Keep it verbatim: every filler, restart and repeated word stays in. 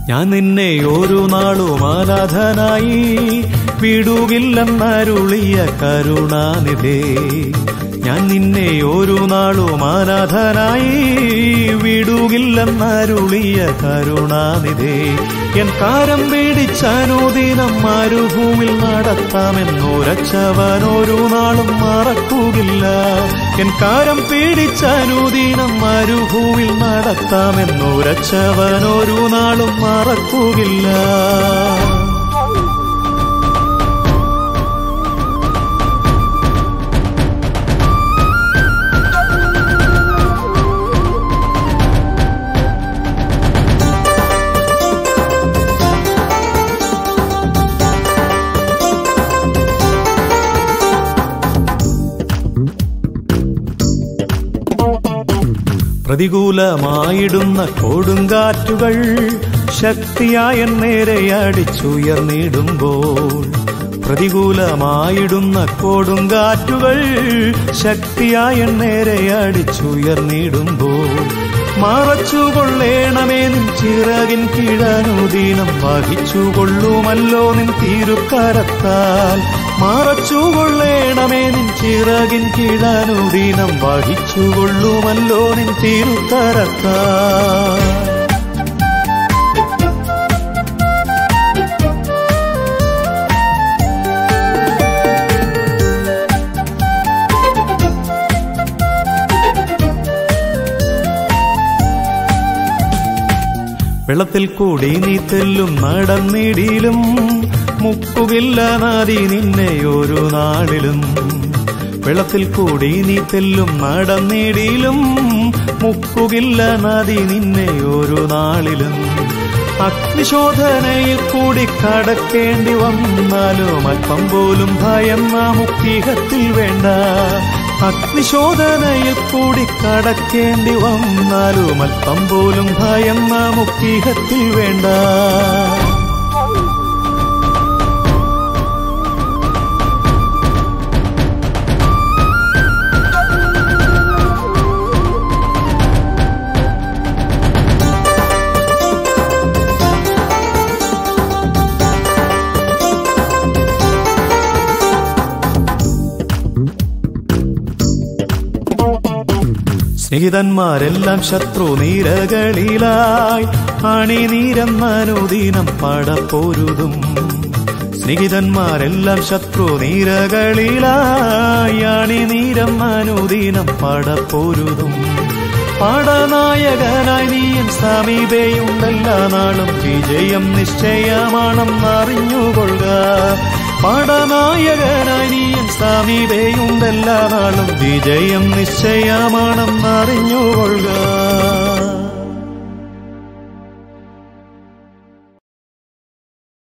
ഞാൻ നിന്നെ ഒരു നാളും അനാഥനായി വിടുകില്ലെന്നരുളിയ കരുണാനിധേ. ഞാൻ നിന്നെ ഒരു നാളും അനാഥനായി വിടുകില്ലെന്നരുളിയ കരുണാനിധേ. എൻ കാരം പിടിച്ചനുദിനം മരുഭൂമിൽ നടത്താമെന്നുരച്ചവൻ ഒരു നാളും മറക്കുകയില്ല. എൻ കാരം പിടിച്ചനുദിനം മരുഭൂമിൽ നടത്താമെന്നുരച്ചവൻ ഒരു നാളും മറക്കുകയില്ല. പ്രതികൂലമായിടുന്ന കൊടുങ്കാറ്റുകൾ ശക്തിയായ നേരെ അടിച്ചുയർന്നിടുമ്പോൾ, പ്രതികൂലമായിടുന്ന കൊടുങ്കാറ്റുകൾ ശക്തിയായ നേരെ അടിച്ചുയർന്നിടുമ്പോൾ, മറച്ചുകൊള്ളേണമേ നിൻ ചിറകിൻ കീഴനുദീനം വഹിച്ചുകൊള്ളുമല്ലോ നിൻ തിരുക്കരത്താൽ. മറച്ചുകൊള്ളേണമേ നിൻ ചിറകിൻ കീഴനുദീനം വഹിച്ചുകൊള്ളുമല്ലോ നിൻ തിരുക്കരത്താൽ. വെള്ളത്തിൽ കൂടി നീ തെല്ലും നടന്നിടിലും മുക്കുകില്ല നദി നിന്നെ ഒരു നാളിലും. വെള്ളത്തിൽ കൂടി നീ തെല്ലും നടന്നിടിലും മുക്കുകില്ല നദി നിന്നെ ഒരു നാളിലും. അഗ്നിശോധനയിൽ കൂടി കടക്കേണ്ടി വന്നാലും അല്പം പോലും ഭയം നമുക്കിഹത്തിൽ വേണ്ട. അഗ്നിശോധനയിൽ കൂടി കടക്കേണ്ടി വന്നാലും അല്പം പോലും ഭയം നമുക്കിഹത്തിൽ വേണ്ട. സ്നേഹിതന്മാരെല്ലാം ശത്രു നീരകളിലായി അണിനീരന്നനുദിനം പടപ്പൊരുതും. സ്നേഹിതന്മാരെല്ലാം ശത്രു നീരകളിലായി അണിനീരന്നനുദിനം പടപ്പൊരുതും. പടനായകനായി നീയും സമീപയുണ്ടെല്ലാ നാളും വിജയം നിശ്ചയമാണെന്നറിഞ്ഞുകൊള്ളുക. പടനായകനായി നീയും സമീപയുണ്ടെല്ലാ നാളും വിജയം നിശ്ചയമാണെന്നറിഞ്ഞുകൊള്ളുക.